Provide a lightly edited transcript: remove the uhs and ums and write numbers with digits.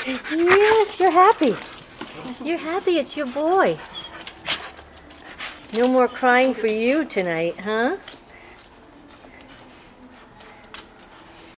Yes, you're happy. You're happy it's your boy. No more crying for you tonight, huh?